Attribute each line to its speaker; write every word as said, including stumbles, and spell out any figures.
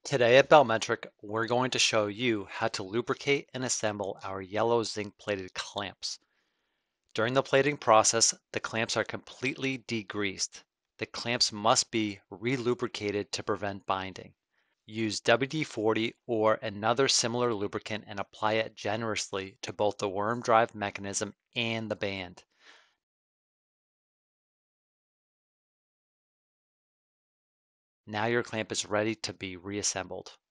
Speaker 1: Today at Belmetric, we're going to show you how to lubricate and assemble our yellow zinc plated clamps. During the plating process, the clamps are completely degreased. The clamps must be re-lubricated to prevent binding. Use W D forty or another similar lubricant and apply it generously to both the worm drive mechanism and the band. Now your clamp is ready to be reassembled.